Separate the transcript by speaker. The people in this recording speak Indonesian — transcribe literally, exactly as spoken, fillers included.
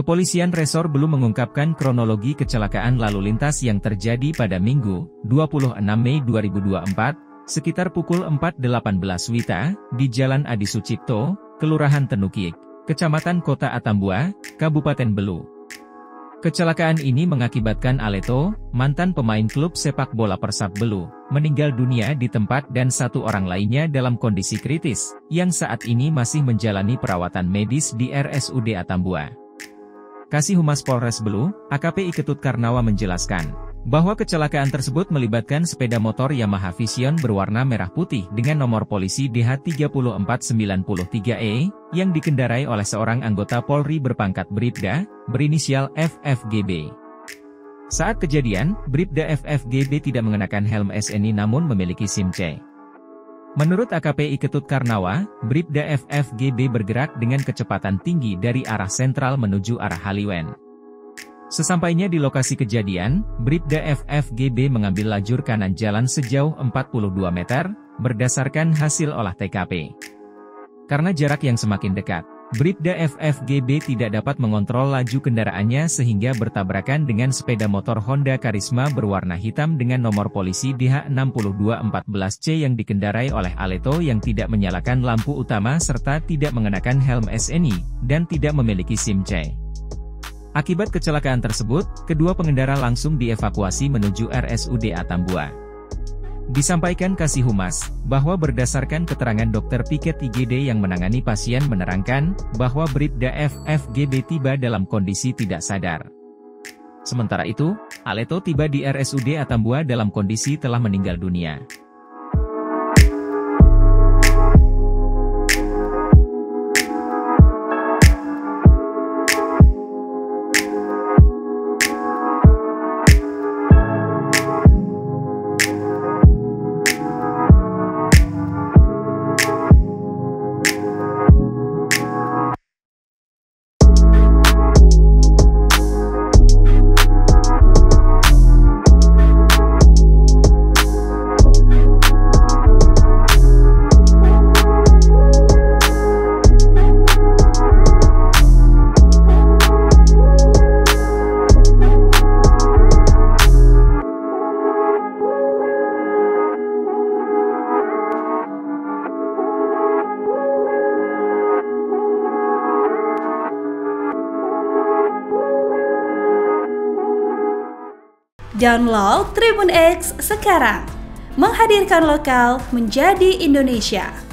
Speaker 1: Kepolisian Resor Belu mengungkapkan kronologi kecelakaan lalu lintas yang terjadi pada Minggu, dua puluh enam Mei dua ribu dua puluh empat, sekitar pukul empat delapan belas W I B, di Jalan Adi Sucipto, Kelurahan Tenukik, Kecamatan Kota Atambua, Kabupaten Belu. Kecelakaan ini mengakibatkan Aleto, mantan pemain klub sepak bola Persab Belu, meninggal dunia di tempat dan satu orang lainnya dalam kondisi kritis, yang saat ini masih menjalani perawatan medis di R S U D Atambua. Kasih Humas Polres Belu, A K P I Ketut Karnawa menjelaskan, bahwa kecelakaan tersebut melibatkan sepeda motor Yamaha Vision berwarna merah putih dengan nomor polisi D H tiga empat sembilan tiga E, yang dikendarai oleh seorang anggota Polri berpangkat Bribda, berinisial F F G B. Saat kejadian, Bribda F F G B tidak mengenakan helm S N I namun memiliki SIM C. Menurut A K P I Ketut Karnawa, Bribda F F G B bergerak dengan kecepatan tinggi dari arah sentral menuju arah Haliwen. Sesampainya di lokasi kejadian, Bribda F F G B mengambil lajur kanan jalan sejauh empat puluh dua meter, berdasarkan hasil olah T K P. Karena jarak yang semakin dekat, Bribda F F G B tidak dapat mengontrol laju kendaraannya sehingga bertabrakan dengan sepeda motor Honda Karisma berwarna hitam dengan nomor polisi D H enam dua empat belas C yang dikendarai oleh Aleto yang tidak menyalakan lampu utama serta tidak mengenakan helm S N I, dan tidak memiliki SIM C. Akibat kecelakaan tersebut, kedua pengendara langsung dievakuasi menuju R S U D Atambua. Disampaikan Kasih Humas, bahwa berdasarkan keterangan dokter Piket I G D yang menangani pasien menerangkan, bahwa Bribda F F G B tiba dalam kondisi tidak sadar. Sementara itu, Aleto tiba di R S U D Atambua dalam kondisi telah meninggal dunia.
Speaker 2: Download Tribun X sekarang, menghadirkan lokal menjadi Indonesia.